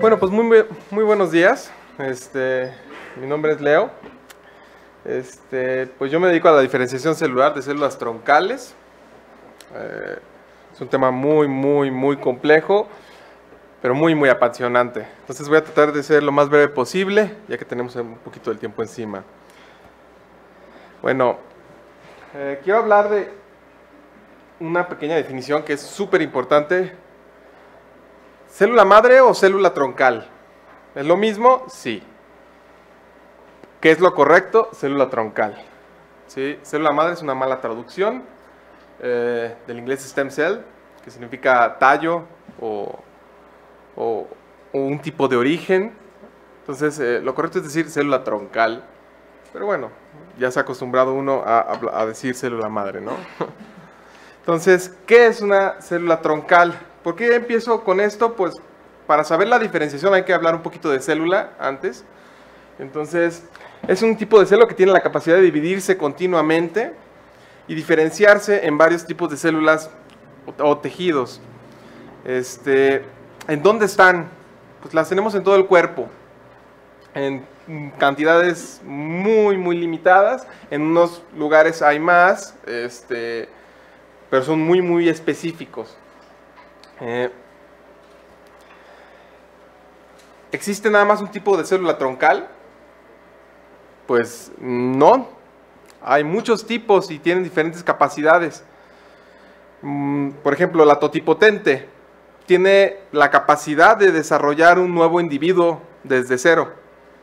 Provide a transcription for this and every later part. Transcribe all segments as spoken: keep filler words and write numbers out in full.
Bueno, pues muy, muy buenos días. Este, mi nombre es Leo. Este, pues yo me dedico a la diferenciación celular de células troncales. Eh, es un tema muy, muy, muy complejo, pero muy, muy apasionante. Entonces voy a tratar de ser lo más breve posible, ya que tenemos un poquito del tiempo encima. Bueno, eh, quiero hablar de una pequeña definición que es súper importante. ¿Célula madre o célula troncal? ¿Es lo mismo? Sí. ¿Qué es lo correcto? Célula troncal. ¿Sí? Célula madre es una mala traducción eh, del inglés stem cell, que significa tallo o, o, o un tipo de origen. Entonces, eh, lo correcto es decir célula troncal. Pero bueno, ya se ha acostumbrado uno a, a, a decir célula madre, ¿no? Entonces, ¿qué es una célula troncal? ¿Por qué empiezo con esto? Pues para saber la diferenciación hay que hablar un poquito de célula antes. Entonces, es un tipo de célula que tiene la capacidad de dividirse continuamente y diferenciarse en varios tipos de células o, o tejidos. Este, ¿en dónde están? Pues las tenemos en todo el cuerpo, en cantidades muy, muy limitadas. En unos lugares hay más, este, pero son muy, muy específicos. Eh, ¿Existe nada más un tipo de célula troncal? Pues no. Hay muchos tipos y tienen diferentes capacidades. Mm, por ejemplo, la totipotente tiene la capacidad de desarrollar un nuevo individuo desde cero.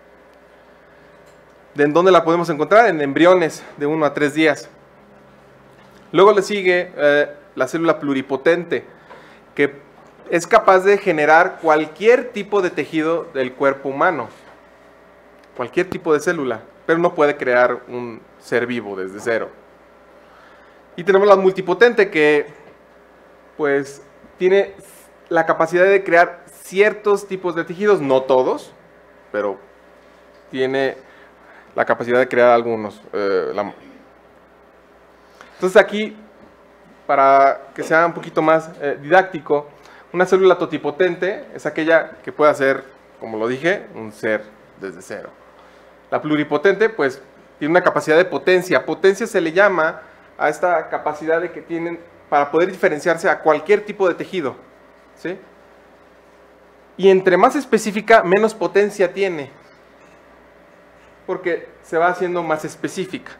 ¿De en dónde la podemos encontrar? En embriones de uno a tres días. Luego le sigue eh, la célula pluripotente, que es capaz de generar cualquier tipo de tejido del cuerpo humano, cualquier tipo de célula, pero no puede crear un ser vivo desde cero. Y tenemos la multipotente, que pues tiene la capacidad de crear ciertos tipos de tejidos, no todos, pero tiene la capacidad de crear algunos. Eh, la... Entonces aquí, para que sea un poquito más eh, didáctico, una célula totipotente es aquella que puede hacer, como lo dije, un ser desde cero. La pluripotente, pues, tiene una capacidad de potencia. Potencia se le llama a esta capacidad de que tienen para poder diferenciarse a cualquier tipo de tejido, ¿sí? Y entre más específica, menos potencia tiene, porque se va haciendo más específica.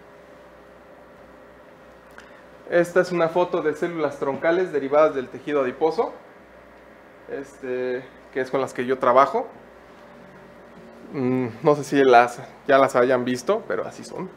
Esta es una foto de células troncales derivadas del tejido adiposo. Este, que es con las que yo trabajo. Mm, no sé si las, ya las hayan visto, pero así son.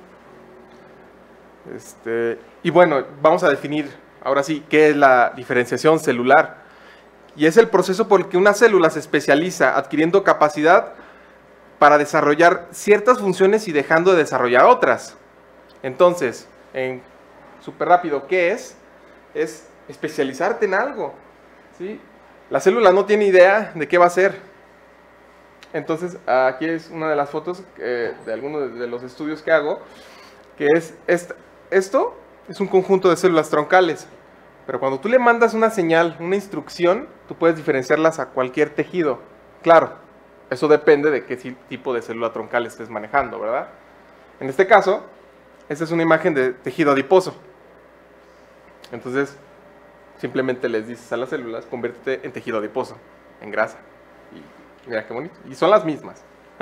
Este, y bueno, vamos a definir ahora sí qué es la diferenciación celular. Y es el proceso por el que una célula se especializa, adquiriendo capacidad para desarrollar ciertas funciones y dejando de desarrollar otras. Entonces, en súper rápido, ¿qué es? Es especializarte en algo, ¿sí? La célula no tiene idea de qué va a hacer. Entonces, aquí es una de las fotos eh, de algunos de los estudios que hago, que es esta. Esto es un conjunto de células troncales, pero cuando tú le mandas una señal, una instrucción, tú puedes diferenciarlas a cualquier tejido. Claro, eso depende de qué tipo de célula troncal estés manejando, ¿verdad? En este caso, esta es una imagen de tejido adiposo. Entonces, simplemente les dices a las células, conviértete en tejido adiposo, en grasa. Y mira qué bonito. Y son las mismas.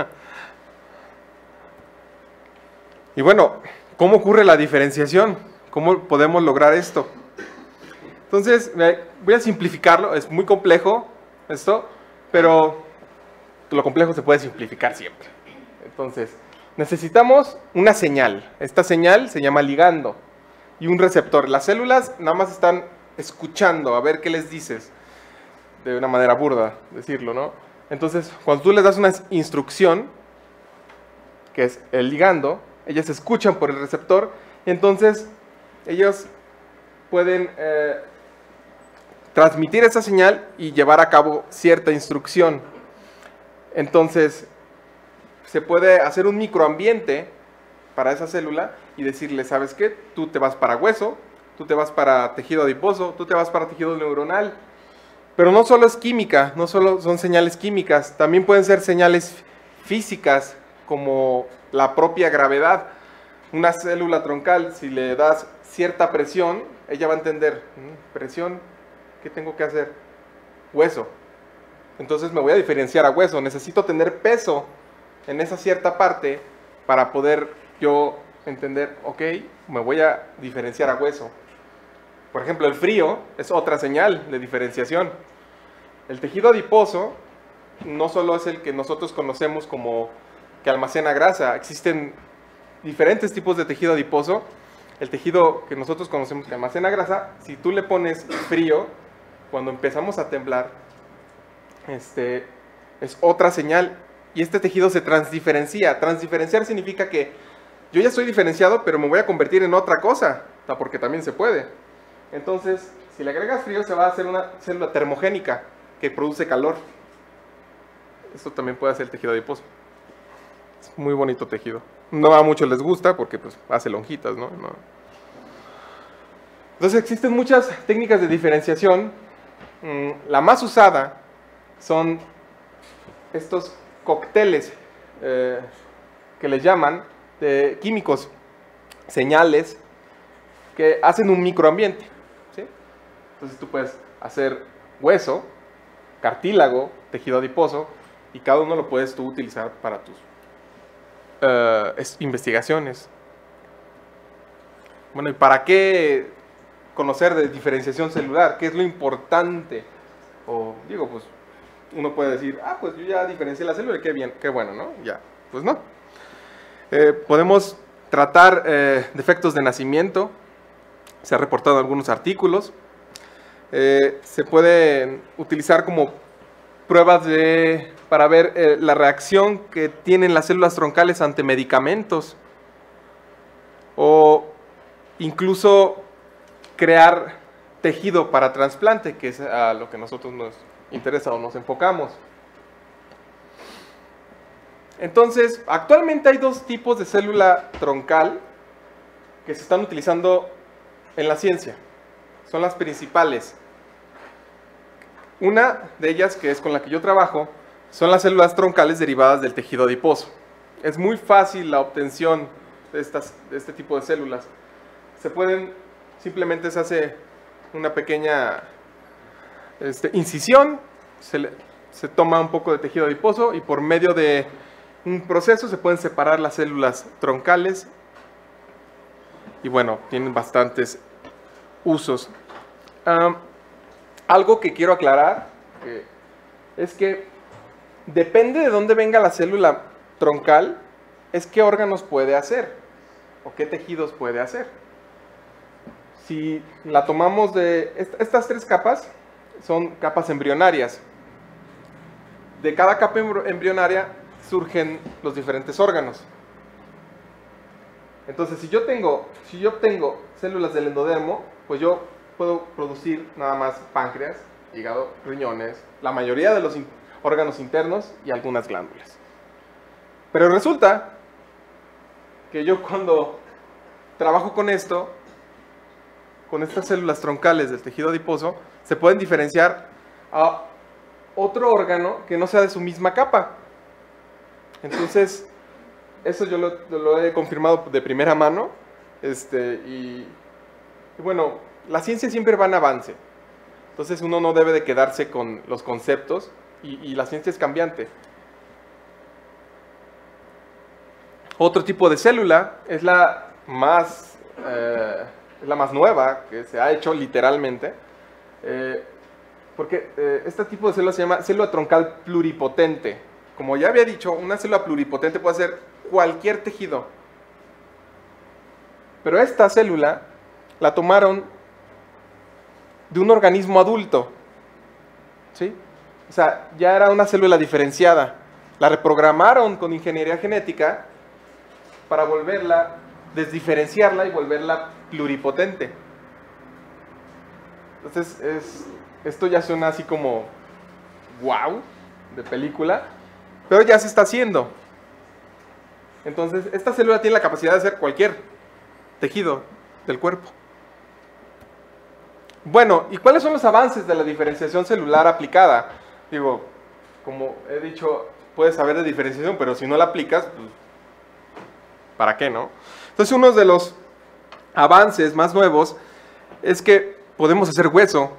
Y bueno, ¿cómo ocurre la diferenciación? ¿Cómo podemos lograr esto? Entonces, voy a simplificarlo. Es muy complejo esto, pero lo complejo se puede simplificar siempre. Entonces, necesitamos una señal. Esta señal se llama ligando y un receptor. Las células nada más están escuchando a ver qué les dices, de una manera burda decirlo, ¿no? Entonces, cuando tú les das una instrucción, que es el ligando, ellas escuchan por el receptor, y entonces ellos pueden eh, transmitir esa señal y llevar a cabo cierta instrucción. Entonces, se puede hacer un microambiente para esa célula y decirle, ¿sabes qué? Tú te vas para hueso, tú te vas para tejido adiposo, tú te vas para tejido neuronal, Pero no solo es química, no solo son señales químicas, también pueden ser señales físicas, como la propia gravedad. Una célula troncal, si le das cierta presión, ella va a entender, presión, ¿qué tengo que hacer? Hueso. Entonces me voy a diferenciar a hueso, necesito tener peso en esa cierta parte para poder yo entender, ok, me voy a diferenciar a hueso. Por ejemplo, el frío es otra señal de diferenciación. El tejido adiposo no solo es el que nosotros conocemos como que almacena grasa, existen diferentes tipos de tejido adiposo. El tejido que nosotros conocemos que almacena grasa, si tú le pones frío, cuando empezamos a temblar, este, es otra señal, y este tejido se transdiferencia. Transdiferenciar significa que yo ya estoy diferenciado, pero me voy a convertir en otra cosa, porque también se puede. Entonces, si le agregas frío, se va a hacer una célula termogénica que produce calor. Esto también puede hacer el tejido adiposo. Es muy bonito tejido. No a muchos les gusta porque pues, hace lonjitas, ¿no? No. Entonces existen muchas técnicas de diferenciación. La más usada son estos cócteles eh, que les llaman de químicos, señales que hacen un microambiente, ¿sí? Entonces tú puedes hacer hueso, cartílago, tejido adiposo, y cada uno lo puedes tú utilizar para tus uh, es, investigaciones. Bueno, ¿y para qué conocer de diferenciación celular? ¿Qué es lo importante? O digo, pues uno puede decir, ah, pues yo ya diferencié la célula, qué bien, qué bueno, ¿no? Ya, pues no. Eh, podemos tratar eh, defectos de nacimiento, se han reportado algunos artículos. Eh, se pueden utilizar como pruebas de, para ver eh, la reacción que tienen las células troncales ante medicamentos, o incluso crear tejido para trasplante, que es a lo que nosotros nos interesa o nos enfocamos. Entonces, actualmente hay dos tipos de célula troncal que se están utilizando en la ciencia. Son las principales. Una de ellas, que es con la que yo trabajo, son las células troncales derivadas del tejido adiposo. Es muy fácil la obtención de, estas, de este tipo de células. Se pueden, simplemente se hace una pequeña este, incisión, se, le, se toma un poco de tejido adiposo y por medio de un proceso se pueden separar las células troncales. Y bueno, tienen bastantes usos. Um, algo que quiero aclarar eh, es que depende de dónde venga la célula troncal, es qué órganos puede hacer o qué tejidos puede hacer. Si la tomamos de est estas tres capas, son capas embrionarias. De cada capa embrionaria surgen los diferentes órganos. Entonces, si yo tengo, si yo obtengo células del endodermo, pues yo puedo producir nada más páncreas, hígado, riñones, la mayoría de los in órganos internos y algunas glándulas. Pero resulta que yo cuando trabajo con esto, con estas células troncales del tejido adiposo, se pueden diferenciar a otro órgano que no sea de su misma capa. Entonces, eso yo lo, lo he confirmado de primera mano, este, y, y bueno, la ciencia siempre va en avance. Entonces uno no debe de quedarse con los conceptos y, y la ciencia es cambiante. Otro tipo de célula es la más, eh, es la más nueva que se ha hecho literalmente, eh, porque eh, este tipo de célula se llama célula troncal pluripotente. Como ya había dicho, una célula pluripotente puede ser cualquier tejido. Pero esta célula la tomaron de un organismo adulto, ¿sí? O sea, ya era una célula diferenciada. La reprogramaron con ingeniería genética para volverla, desdiferenciarla y volverla pluripotente. Entonces, es, esto ya suena así como wow, de película, pero ya se está haciendo. Entonces, esta célula tiene la capacidad de hacer cualquier tejido del cuerpo. Bueno, ¿y cuáles son los avances de la diferenciación celular aplicada? Digo, como he dicho, puedes saber de diferenciación, pero si no la aplicas, pues, ¿para qué, no? Entonces, uno de los avances más nuevos es que podemos hacer hueso.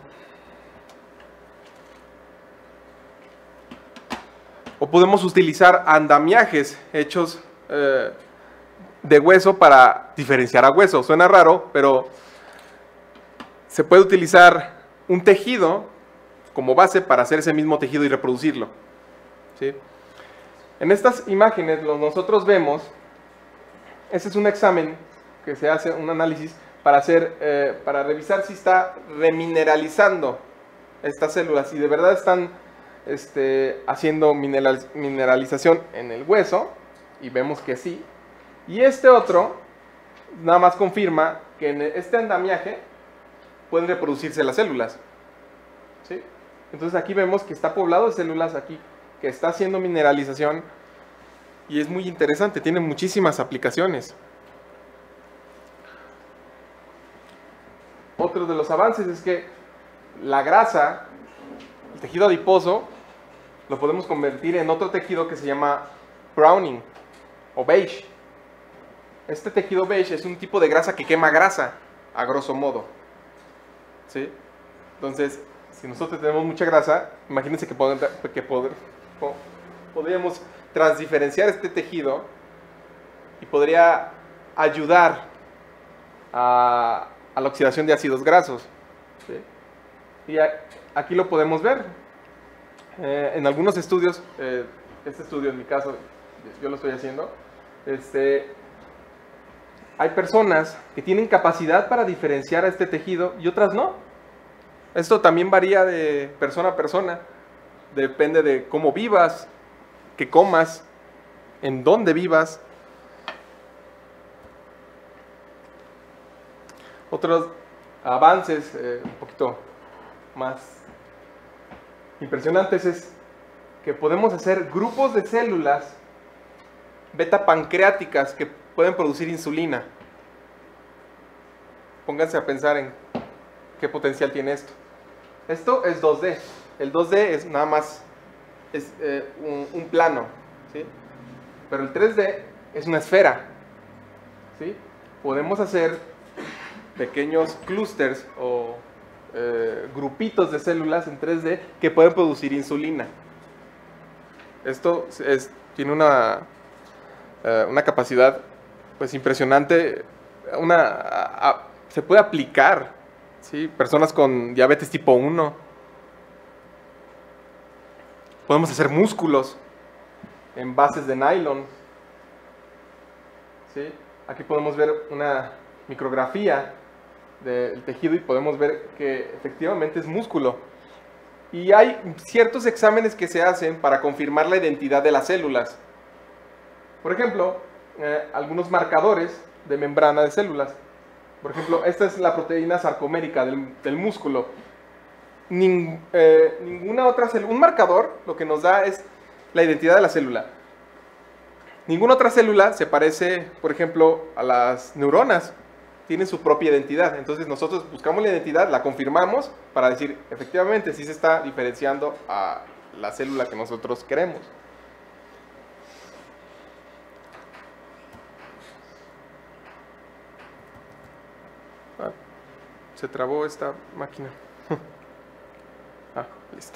O podemos utilizar andamiajes hechos eh, de hueso para diferenciar a hueso. Suena raro, pero se puede utilizar un tejido como base para hacer ese mismo tejido y reproducirlo, ¿sí? En estas imágenes lo nosotros vemos, ese es un examen que se hace, un análisis para, hacer, eh, para revisar si está remineralizando estas células, si de verdad están este, haciendo mineral, mineralización en el hueso, y vemos que sí. Y este otro nada más confirma que en este andamiaje pueden reproducirse las células, ¿sí? Entonces aquí vemos que está poblado de células aquí, que está haciendo mineralización, y es muy interesante, tiene muchísimas aplicaciones. Otro de los avances es que la grasa, el tejido adiposo, lo podemos convertir en otro tejido que se llama browning o beige. Este tejido beige es un tipo de grasa que quema grasa, a grosso modo, ¿sí? Entonces, si nosotros tenemos mucha grasa, imagínense que, pod que pod po podríamos transdiferenciar este tejido y podría ayudar a, a la oxidación de ácidos grasos, ¿sí? Y a, aquí lo podemos ver. Eh, en algunos estudios, eh, este estudio en mi caso, yo lo estoy haciendo, este, hay personas que tienen capacidad para diferenciar a este tejido y otras no. Esto también varía de persona a persona, depende de cómo vivas, qué comas, en dónde vivas. Otros avances eh, un poquito más impresionantes es que podemos hacer grupos de células beta pancreáticas que pueden producir insulina. Pónganse a pensar en qué potencial tiene esto. Esto es dos D. El dos D es nada más es, eh, un, un plano, ¿sí? Pero el tres D es una esfera, ¿sí? Podemos hacer pequeños clústeres o eh, grupitos de células en tres D que pueden producir insulina. Esto es, tiene una, eh, una capacidad pues impresionante, una, a, a, se puede aplicar, ¿sí? Personas con diabetes tipo uno. Podemos hacer músculos en bases de nylon, ¿sí? Aquí podemos ver una micrografía del tejido y podemos ver que efectivamente es músculo. Y hay ciertos exámenes que se hacen para confirmar la identidad de las células. Por ejemplo, eh, algunos marcadores de membrana de células. Por ejemplo, esta es la proteína sarcomérica del, del músculo. Ning, eh, ninguna otra célula, un marcador lo que nos da es la identidad de la célula. Ninguna otra célula se parece, por ejemplo, a las neuronas. Tienen su propia identidad. Entonces nosotros buscamos la identidad, la confirmamos para decir, efectivamente, sí se está diferenciando a la célula que nosotros queremos. Ah, se trabó esta máquina. Ah, listo.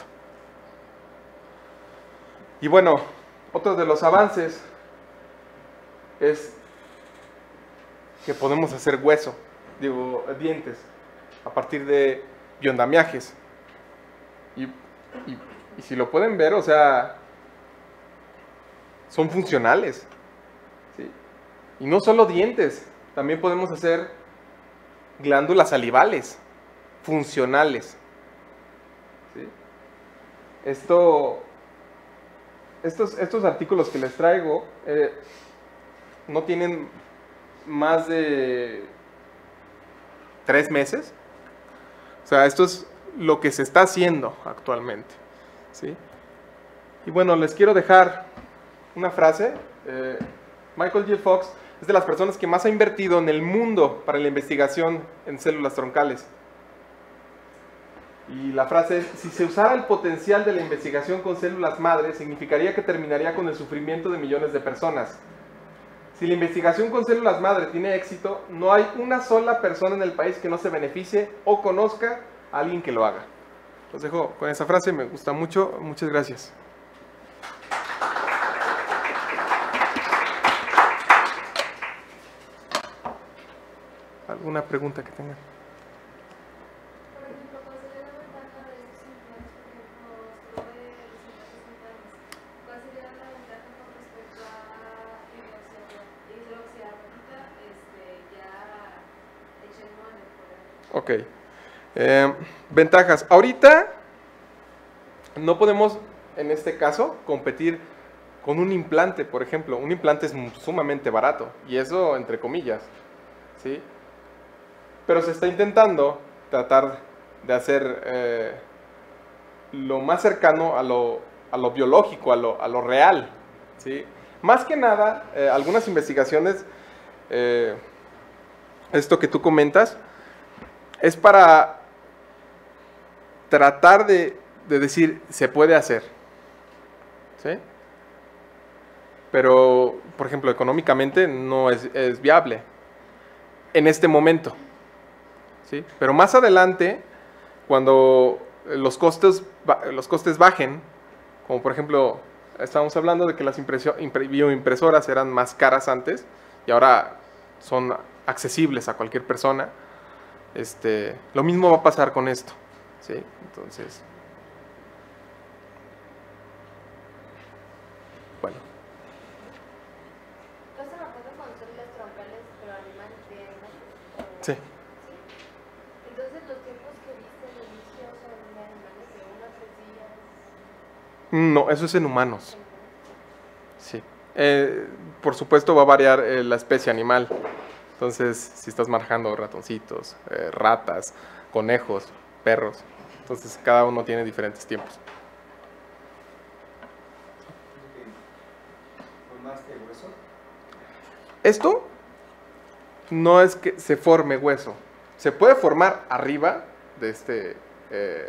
Y bueno, otro de los avances es que podemos hacer hueso, digo, dientes, a partir de biondamiajes. Y, y, y si lo pueden ver, o sea, son funcionales, ¿sí? Y no solo dientes, también podemos hacer glándulas salivales, funcionales, ¿sí? Esto, estos, estos artículos que les traigo eh, no tienen más de tres meses. O sea, esto es lo que se está haciendo actualmente, ¿sí? Y bueno, les quiero dejar una frase. Eh, Michael J. Fox es de las personas que más ha invertido en el mundo para la investigación en células troncales. Y la frase es, si se usara el potencial de la investigación con células madre, significaría que terminaría con el sufrimiento de millones de personas. Si la investigación con células madre tiene éxito, no hay una sola persona en el país que no se beneficie o conozca a alguien que lo haga. Los dejo con esa frase, me gusta mucho. Muchas gracias. ¿Alguna pregunta que tengan? Por ejemplo, ¿cuál sería la ventaja de estos implantes, por ejemplo, estuvo de doscientos sesenta años? ¿Cuál sería la ventaja con respecto a hidroxiapatita, este, ya hecha en molde, por ejemplo? Ok. Eh, ventajas. Ahorita no podemos, en este caso, competir con un implante, por ejemplo. Un implante es sumamente barato, y eso entre comillas, ¿sí? Pero se está intentando tratar de hacer eh, lo más cercano a lo, a lo biológico, a lo, a lo real, ¿sí? Más que nada, eh, algunas investigaciones, eh, esto que tú comentas, es para tratar de, de decir, se puede hacer, ¿sí? Pero, por ejemplo, económicamente no es, es viable en este momento, ¿sí? Pero más adelante, cuando los costes, los costes bajen, como por ejemplo, estábamos hablando de que las bioimpresoras eran más caras antes y ahora son accesibles a cualquier persona, este, lo mismo va a pasar con esto, ¿sí? Entonces, bueno. ¿No se me puede con células troncales, pero animales de animales? Sí. Entonces, los tiempos que viste al inicio son de animales de uno a tres días. No, eso es en humanos. Sí. Eh, por supuesto va a variar eh, la especie animal. Entonces, si estás manejando ratoncitos, eh, ratas, conejos, perros, entonces cada uno tiene diferentes tiempos. ¿Formaste hueso? Esto no es que se forme hueso. Se puede formar arriba de este eh,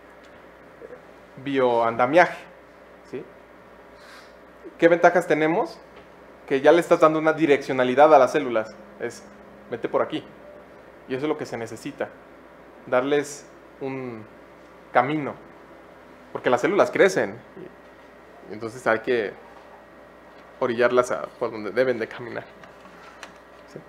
bioandamiaje, ¿sí? ¿Qué ventajas tenemos? Que ya le estás dando una direccionalidad a las células. Es, vete por aquí. Y eso es lo que se necesita. Darles un camino. Porque las células crecen. Y, y entonces hay que orillarlas a, por donde deben de caminar. ¿Sí?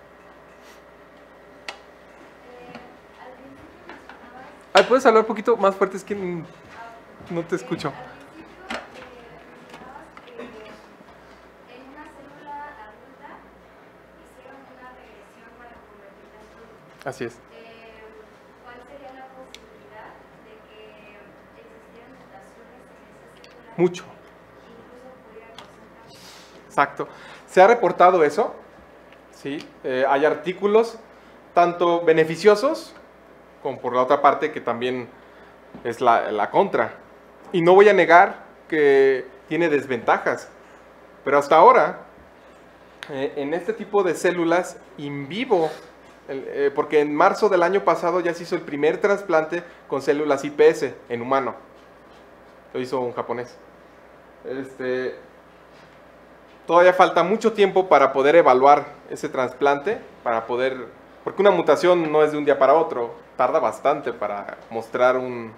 Eh, al principio mencionabas. Ay, ¿puedes hablar un poquito más fuerte? Es que mm, no te eh, escucho. Al principio eh, mencionabas que en una célula adulta hicieron una regresión para convertirla en adulta. Así es. Eh, ¿Cuál sería la posibilidad de que existieran mutaciones en esa célula? Mucho. Incluso pudiera causar cáncer. Exacto. Se ha reportado eso, ¿sí? Eh, hay artículos tanto beneficiosos como por la otra parte que también es la, la contra. Y no voy a negar que tiene desventajas, pero hasta ahora, eh, en este tipo de células in vivo, el, eh, porque en marzo del año pasado ya se hizo el primer trasplante con células I P S en humano. Lo hizo un japonés. Este... Todavía falta mucho tiempo para poder evaluar ese trasplante, para poder, porque una mutación no es de un día para otro, tarda bastante para mostrar un,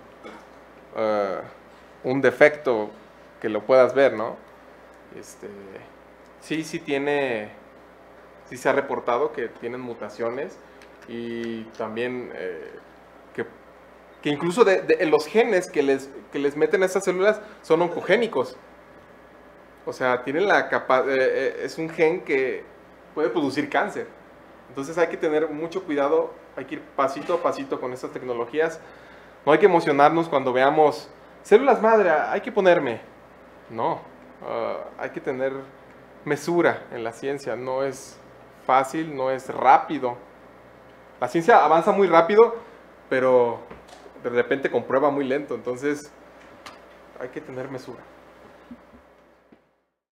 uh, un defecto que lo puedas ver, ¿no? Este, sí, sí tiene, sí se ha reportado que tienen mutaciones y también eh, que, que incluso de, de, los genes que les, que les meten a estas células son oncogénicos. O sea, tienen la capa eh, es un gen que puede producir cáncer. Entonces hay que tener mucho cuidado, hay que ir pasito a pasito con estas tecnologías. No hay que emocionarnos cuando veamos células madre, hay que ponerme. No, uh, hay que tener mesura en la ciencia. No es fácil, no es rápido. La ciencia avanza muy rápido, pero de repente comprueba muy lento. Entonces hay que tener mesura.